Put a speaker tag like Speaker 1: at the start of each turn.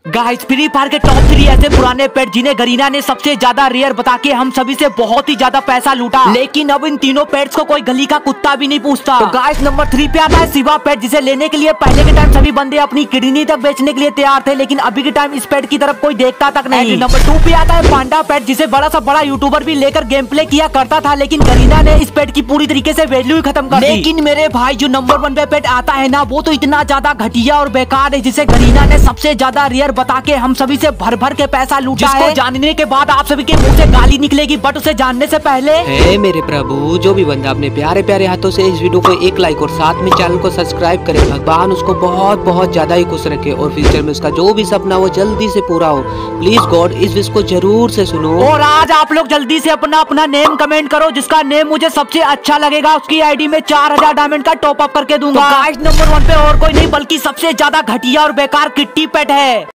Speaker 1: Guys free fire के top 3 ऐसे पुराने पेट जिन्हें गरीना ने सबसे ज्यादा रेयर बता के हम सभी से बहुत ही ज्यादा पैसा लूटा, लेकिन अब इन तीनों पेट्स को कोई गली का कुत्ता भी नहीं पूछता। तो गाइस नंबर 3 पे आता है शिवा पेट, जिसे लेने के लिए पहले के टाइम सभी बंदे अपनी किडनी तक बेचने के लिए तैयार थे, लेकिन अभी के टाइम इस पेट की तरफ कोई देखता तक नहीं। नंबर 2 पे आता है पांडा पेट, जिसे बड़ा सा बड़ा यूट्यूबर भी लेकर गेम प्ले किया करता था, लेकिन गरीना ने इस पेट की पूरी तरीके से वैल्यू ही खत्म कर दी। लेकिन मेरे भाई जो नंबर 1 पे पेट आता है ना, वो तो इतना ज्यादा घटिया और बेकार है, जिसे गरीना ने सबसे ज्यादा रेयर बता के हम सभी से भर भर के पैसा लूटा है। जानने के बाद आप सभी के मुंह से गाली निकलेगी, बट उसे जानने से पहले
Speaker 2: हे मेरे प्रभु, जो भी बंदा अपने प्यारे प्यारे हाथों से इस वीडियो को एक लाइक और साथ में चैनल को सब्सक्राइब करे, भगवान उसको बहुत बहुत ज्यादा ही खुश रखे और फ्यूचर में उसका जो भी सपना वो जल्दी से पूरा हो। प्लीज गॉड इस विश को जरूर से सुनो।
Speaker 1: और आज आप लोग जल्दी से अपना अपना नेम कमेंट करो, जिसका नेम मुझे सबसे अच्छा लगेगा उसकी आईडी में 4000 डायमंड का टॉप अप करके दूंगा। तो गाइस नंबर 1 पे और कोई नहीं बल्कि सबसे ज्यादा घटिया और बेकार किट्टी पेट है।